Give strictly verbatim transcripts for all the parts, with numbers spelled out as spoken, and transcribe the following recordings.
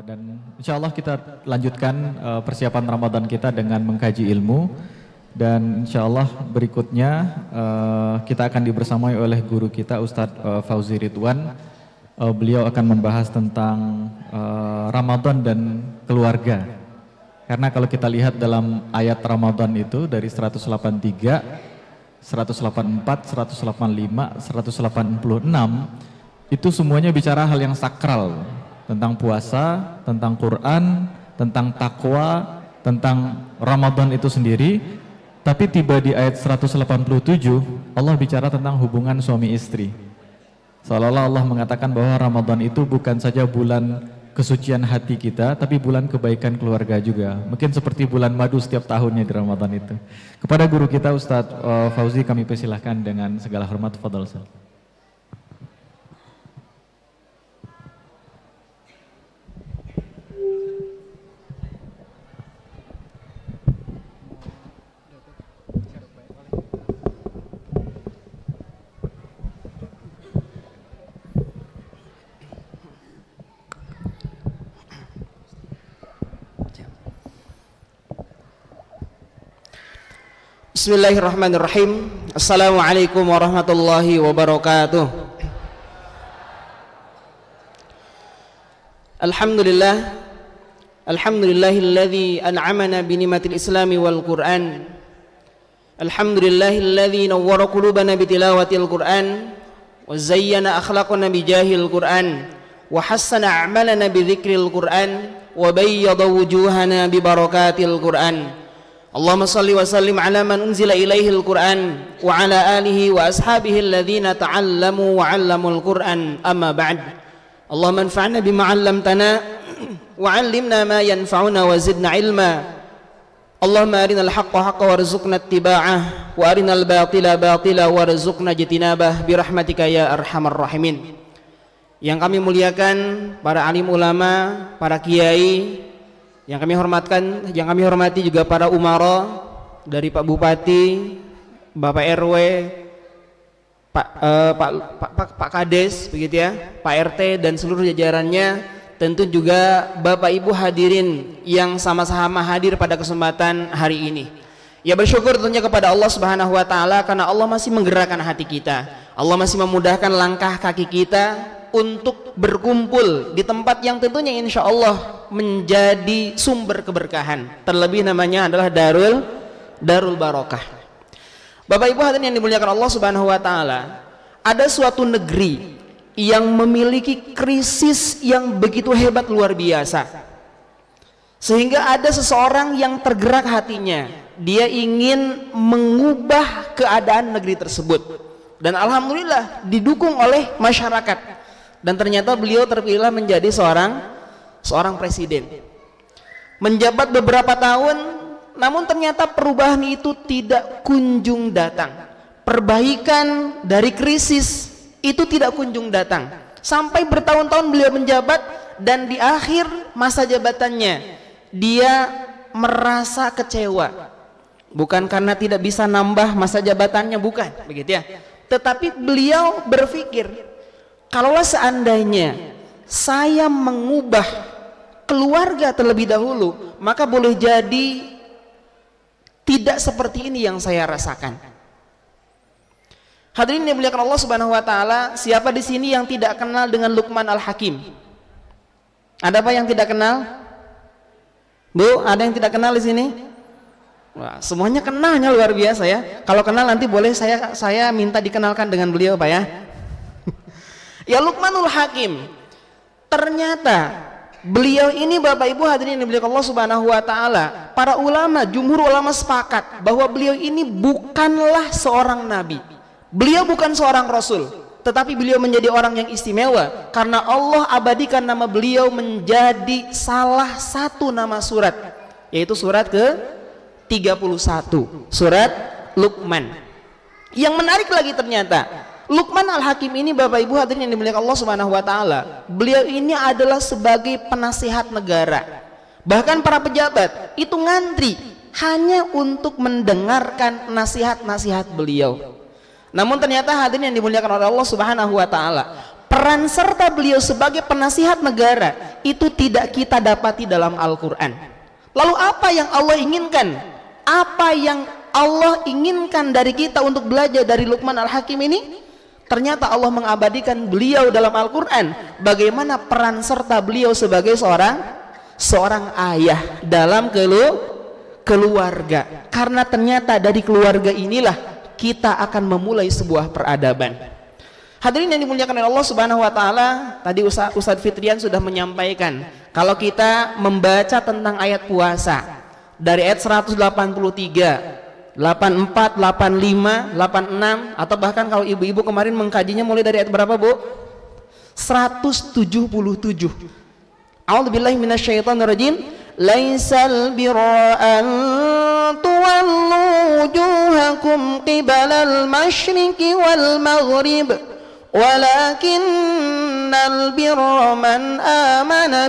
dan insya Allah kita lanjutkan uh, persiapan Ramadan kita dengan mengkaji ilmu. Dan insya Allah berikutnya uh, kita akan dibersamai oleh guru kita Ustadz uh, Fauzi Ridwan. Uh, beliau akan membahas tentang uh, Ramadan dan keluarga. Karena kalau kita lihat dalam ayat Ramadan itu dari seratus delapan puluh tiga, seratus delapan puluh empat, seratus delapan puluh lima, seratus delapan puluh enam itu semuanya bicara hal yang sakral, tentang puasa, tentang Quran, tentang takwa, tentang Ramadan itu sendiri. Tapi tiba di ayat seratus delapan puluh tujuh, Allah bicara tentang hubungan suami istri. Seolah-olah Allah mengatakan bahwa Ramadan itu bukan saja bulan kesucian hati kita, tapi bulan kebaikan keluarga juga. Mungkin seperti bulan madu setiap tahunnya di Ramadan itu. Kepada guru kita Ustadz uh, Fauzi kami persilahkan dengan segala hormat. Fadhal. Bismillahirrahmanirrahim. Assalamualaikum warahmatullahi wabarakatuh. Alhamdulillah. Alhamdulillahilladzi an'amana bi ni'matil islami wal Qur'an. Alhamdulillahilladzi nawwara qulubana bi tilawatil Qur'an wa zayyana akhlaqana bi jahil Qur'an wa hassana a'malana bi dzikril Qur'an wa bayyada wujuhana bi barakatil Qur'an. Allahumma salli wa sallim ala man unzila ilaihil Qur'an wa ala alihi wa ashabihi alladhina ta'allamu wa 'allamul Qur'an, amma ba'd. Allahumma anfa'na bima 'allamtana wa 'allimna ma yanfa'una wa zidna ilma. Allahumma arinal haqqa haqqa warzuqna ittiba'ah wa arinal batila batila warzuqna ijtinabah birahmatika ya arhamar rahimin. Yang kami muliakan para alim ulama, para kiai, yang kami hormatkan, yang kami hormati juga para umara dari Pak Bupati, Bapak R W, Pak, uh, Pak, Pak, Pak, Pak Kades, begitu ya, Pak R T dan seluruh jajarannya, tentu juga Bapak Ibu hadirin yang sama-sama hadir pada kesempatan hari ini. Ya bersyukur tentunya kepada Allah Subhanahu Wa Taala karena Allah masih menggerakkan hati kita, Allah masih memudahkan langkah kaki kita untuk berkumpul di tempat yang tentunya insya Allah menjadi sumber keberkahan. Terlebih namanya adalah Darul Darul Barokah. Bapak Ibu hadirin yang dimuliakan Allah Subhanahu Wa Taala, ada suatu negeri yang memiliki krisis yang begitu hebat luar biasa, sehingga ada seseorang yang tergerak hatinya, dia ingin mengubah keadaan negeri tersebut, dan alhamdulillah didukung oleh masyarakat. Dan ternyata beliau terpilih menjadi seorang seorang presiden, menjabat beberapa tahun, namun ternyata perubahan itu tidak kunjung datang. Perbaikan dari krisis itu tidak kunjung datang sampai bertahun-tahun beliau menjabat, dan di akhir masa jabatannya dia merasa kecewa, bukan karena tidak bisa nambah masa jabatannya, bukan begitu ya, tetapi beliau berpikir, kalaulah seandainya saya mengubah keluarga terlebih dahulu, maka boleh jadi tidak seperti ini yang saya rasakan. Hadirin yang dimuliakan Allah Subhanahu Wa Taala, siapa di sini yang tidak kenal dengan Luqman Al-Hakim? Ada apa yang tidak kenal? Bu, ada yang tidak kenal di sini? Wah, semuanya kenalnya luar biasa ya. Kalau kenal nanti boleh saya saya minta dikenalkan dengan beliau, Pak ya. Ya, Luqmanul Hakim, ternyata beliau ini Bapak Ibu hadirin yang dimuliakan Allah Subhanahu Wa Taala, para ulama, jumhur ulama sepakat bahwa beliau ini bukanlah seorang nabi, beliau bukan seorang rasul, tetapi beliau menjadi orang yang istimewa karena Allah abadikan nama beliau menjadi salah satu nama surat, yaitu surat ke tiga puluh satu, surat Luqman. Yang menarik lagi ternyata Luqman Al-Hakim ini Bapak Ibu hadirin yang dimuliakan Allah Subhanahu Wa Taala, beliau ini adalah sebagai penasihat negara. Bahkan para pejabat itu ngantri hanya untuk mendengarkan nasihat-nasihat beliau. Namun ternyata hadirin yang dimuliakan oleh Allah Subhanahu Wa Taala, peran serta beliau sebagai penasihat negara itu tidak kita dapati dalam Al-Quran. Lalu apa yang Allah inginkan? Apa yang Allah inginkan dari kita untuk belajar dari Luqman Al-Hakim ini? Ternyata Allah mengabadikan beliau dalam Al-Quran. Bagaimana peran serta beliau sebagai seorang seorang ayah dalam kelu, keluarga. Karena ternyata dari keluarga inilah kita akan memulai sebuah peradaban. Hadirin yang dimuliakan oleh Allah Subhanahu wa taala, tadi Ustaz, Ustaz Fitrian sudah menyampaikan kalau kita membaca tentang ayat puasa dari ayat seratus delapan puluh tiga, delapan puluh empat, delapan puluh lima, delapan puluh enam, atau bahkan kalau ibu-ibu kemarin mengkajinya mulai dari ayat berapa, Bu? seratus tujuh puluh tujuh. A'udzubillahi minasyaitonirrajim. Laisal birra an tuwallu wujuhakum qibalal masyriqi wal maghrib, walakinnal birra man amana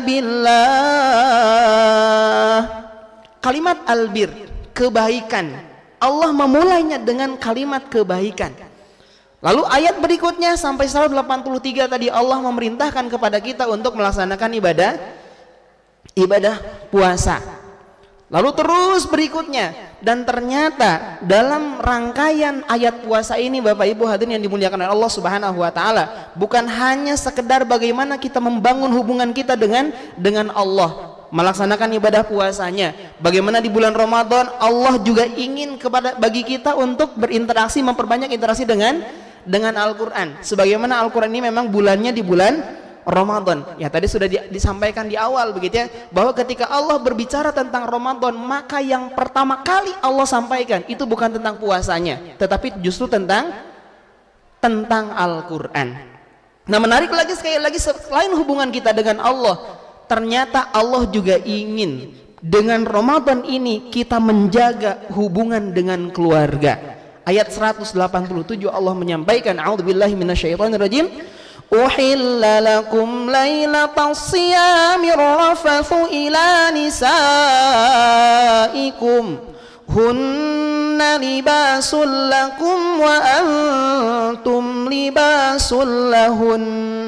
billah. Kalimat albir, kebaikan, Allah memulainya dengan kalimat kebaikan. Lalu ayat berikutnya sampai seratus delapan puluh tiga tadi Allah memerintahkan kepada kita untuk melaksanakan ibadah ibadah puasa. Lalu terus berikutnya, dan ternyata dalam rangkaian ayat puasa ini Bapak Ibu hadirin yang dimuliakan oleh Allah Subhanahu wa taala, bukan hanya sekedar bagaimana kita membangun hubungan kita dengan dengan Allah, melaksanakan ibadah puasanya. Bagaimana di bulan Ramadan Allah juga ingin kepada bagi kita untuk berinteraksi, memperbanyak interaksi dengan dengan Al-Qur'an. Sebagaimana Al-Qur'an ini memang bulannya di bulan Ramadan. Ya tadi sudah di, disampaikan di awal begitu ya, bahwa ketika Allah berbicara tentang Ramadan, maka yang pertama kali Allah sampaikan itu bukan tentang puasanya, tetapi justru tentang tentang Al-Qur'an. Nah, menarik lagi sekali lagi, selain hubungan kita dengan Allah, ternyata Allah juga ingin dengan Ramadan ini kita menjaga hubungan dengan keluarga. Ayat seratus delapan puluh tujuh Allah menyampaikan, a'udzubillahi minasyaitonirrajim. Uhilla lakum lailatas siyami rafathu ila nisaikum hunna libasul lakum wa antum libasul lahun.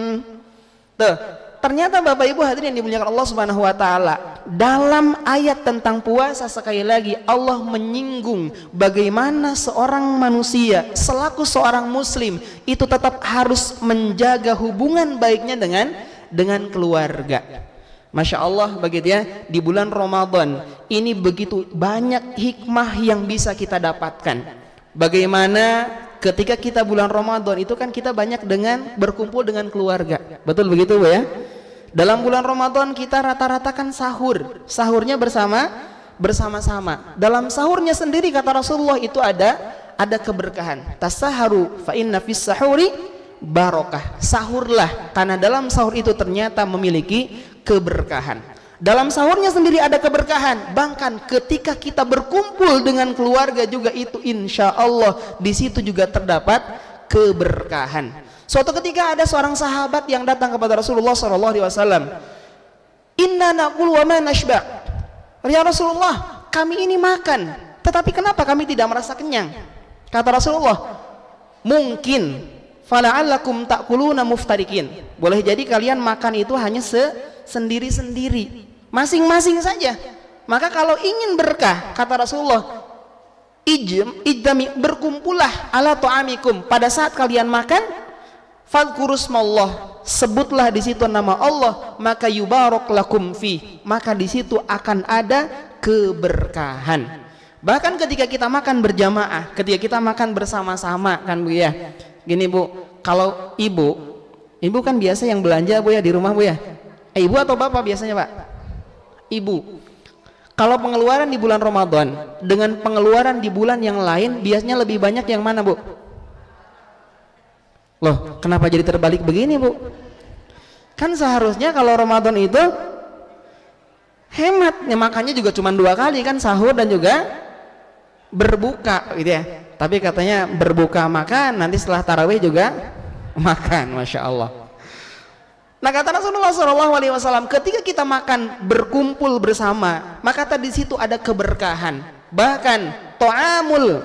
Tuh, ternyata Bapak Ibu hadirin yang dimuliakan Allah Subhanahu wa taala, dalam ayat tentang puasa sekali lagi Allah menyinggung bagaimana seorang manusia selaku seorang muslim itu tetap harus menjaga hubungan baiknya dengan dengan keluarga. Masya Allah begitu ya, di bulan Ramadan ini begitu banyak hikmah yang bisa kita dapatkan. Bagaimana ketika kita bulan Ramadan itu kan kita banyak dengan berkumpul dengan keluarga. Betul begitu Bu ya? Dalam bulan Ramadan kita rata-rata kan sahur, sahurnya bersama bersama-sama. Dalam sahurnya sendiri kata Rasulullah itu ada ada keberkahan. Tasaharu fa inna fis sahuri barokah. Sahurlah karena dalam sahur itu ternyata memiliki keberkahan. Dalam sahurnya sendiri ada keberkahan. Bahkan ketika kita berkumpul dengan keluarga juga itu insya Allah di situ juga terdapat keberkahan. Suatu ketika ada seorang sahabat yang datang kepada Rasulullah shallallahu alaihi wasallam. Inna naqul wa ma nashba. Ya Rasulullah, kami ini makan, tetapi kenapa kami tidak merasa kenyang? Kata Rasulullah, mungkin fala'allakum ta'kuluna muftarikin. Boleh jadi kalian makan itu hanya sendiri-sendiri, masing-masing saja. Maka kalau ingin berkah, kata Rasulullah, ijm ijtami, berkumpullah ala ta'amikum. Pada saat kalian makan, fadhkurusmallah, sebutlah di situ nama Allah, maka yubarak lakum fi, maka di situ akan ada keberkahan. Bahkan ketika kita makan berjamaah, ketika kita makan bersama-sama kan Bu ya. Gini Bu, kalau ibu, ibu kan biasa yang belanja Bu ya di rumah Bu ya. Eh, ibu atau bapak biasanya Pak? Ibu. Kalau pengeluaran di bulan Ramadan dengan pengeluaran di bulan yang lain biasanya lebih banyak yang mana Bu? Loh, kenapa jadi terbalik begini Bu? Kan seharusnya kalau Ramadan itu hemat, ya makannya juga cuma dua kali kan, sahur dan juga berbuka gitu ya. Tapi katanya berbuka makan, nanti setelah tarawih juga makan, Masya Allah. Nah kata Rasulullah shallallahu alaihi wasallam, ketika kita makan berkumpul bersama, maka tadi situ ada keberkahan. Bahkan to'amul,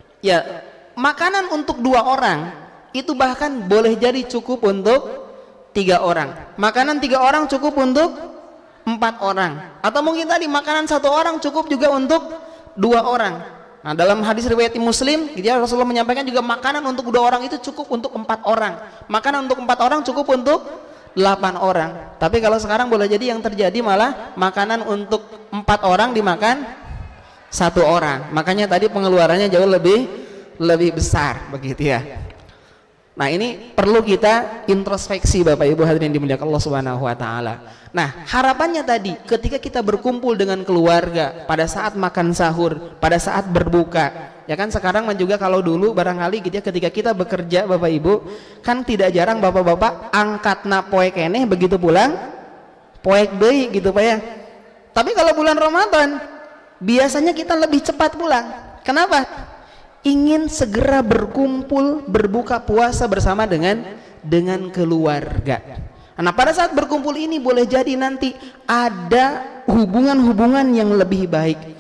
ya makanan untuk dua orang itu bahkan boleh jadi cukup untuk tiga orang. Makanan tiga orang cukup untuk empat orang. Atau mungkin tadi makanan satu orang cukup juga untuk dua orang. Nah, dalam hadis riwayat Muslim, gitu ya, Rasulullah menyampaikan juga makanan untuk dua orang itu cukup untuk empat orang. Makanan untuk empat orang cukup untuk delapan orang. Tapi kalau sekarang boleh jadi yang terjadi malah makanan untuk empat orang dimakan satu orang. Makanya tadi pengeluarannya jauh lebih lebih besar, begitu ya. Nah, ini perlu kita introspeksi Bapak Ibu hadirin dimuliakan Allah Subhanahu wa taala. Nah, harapannya tadi ketika kita berkumpul dengan keluarga pada saat makan sahur, pada saat berbuka. Ya kan sekarang juga kalau dulu barangkali gitu ya, ketika kita bekerja Bapak Ibu, kan tidak jarang bapak-bapak angkat na poek keneh begitu pulang poek deui gitu Pak ya. Tapi kalau bulan Ramadan biasanya kita lebih cepat pulang. Kenapa? Ingin segera berkumpul berbuka puasa bersama dengan dengan keluarga. Nah, pada saat berkumpul ini boleh jadi nanti ada hubungan-hubungan yang lebih baik.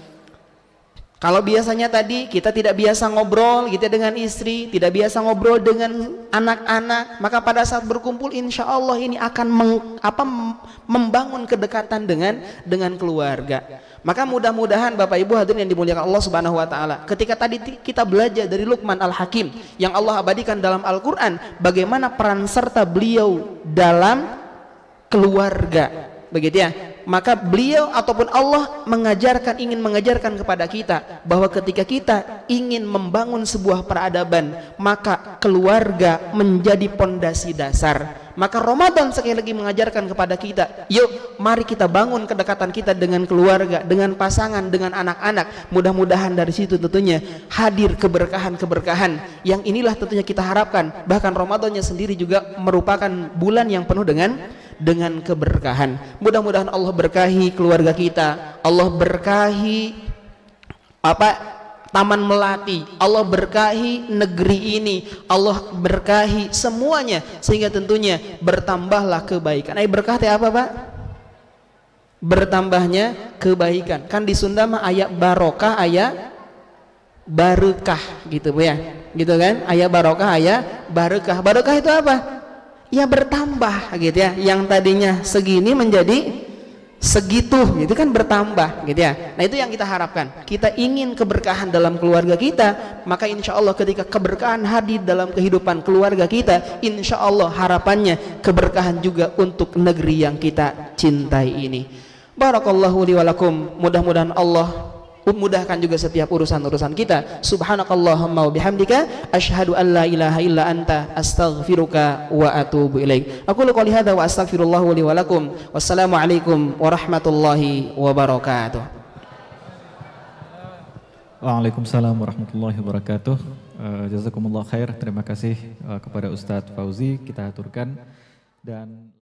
Kalau biasanya tadi kita tidak biasa ngobrol gitu dengan istri, tidak biasa ngobrol dengan anak-anak, maka pada saat berkumpul insya Allah ini akan meng, apa, membangun kedekatan dengan dengan keluarga. Maka mudah-mudahan Bapak Ibu hadirin yang dimuliakan Allah Subhanahu wa taala, ketika tadi kita belajar dari Luqman Al-Hakim yang Allah abadikan dalam Al-Qur'an, bagaimana peran serta beliau dalam keluarga, begitu ya. Maka beliau ataupun Allah mengajarkan, ingin mengajarkan kepada kita bahwa ketika kita ingin membangun sebuah peradaban, maka keluarga menjadi pondasi dasar. Maka Ramadan sekali lagi mengajarkan kepada kita, yuk mari kita bangun kedekatan kita dengan keluarga, dengan pasangan, dengan anak-anak. Mudah-mudahan dari situ tentunya hadir keberkahan-keberkahan yang inilah tentunya kita harapkan. Bahkan Ramadannya sendiri juga merupakan bulan yang penuh dengan dengan keberkahan. Mudah-mudahan Allah berkahi keluarga kita, Allah berkahi apa Taman Melati, Allah berkahi negeri ini, Allah berkahi semuanya sehingga tentunya bertambahlah kebaikan. Ay berkah teh apa Pak? Bertambahnya kebaikan. Kan di Sunda mah aya barokah, aya barokah gitu Bu ya. Gitu kan? Aya barokah, aya barokah. Barokah itu apa? Ya bertambah gitu ya. Yang tadinya segini menjadi segitu, gitu kan, bertambah gitu ya. Nah, itu yang kita harapkan. Kita ingin keberkahan dalam keluarga kita, maka insya Allah ketika keberkahan hadir dalam kehidupan keluarga kita, insya Allah harapannya keberkahan juga untuk negeri yang kita cintai ini. Barakallahu li walakum. Mudah-mudahan Allah mudahkan juga setiap urusan-urusan kita. Subhanakallahumma wa bihamdika asyhadu an la ilaha illa anta astaghfiruka wa atubu ilaik. Aku qouli hadza wa astaghfirullah li wa lakum. Wassalamu alaikum warahmatullahi wabarakatuh. Waalaikumsalam warahmatullahi wabarakatuh. Uh, jazakumullah khair. Terima kasih uh, kepada Ustadz Fauzi kita aturkan dan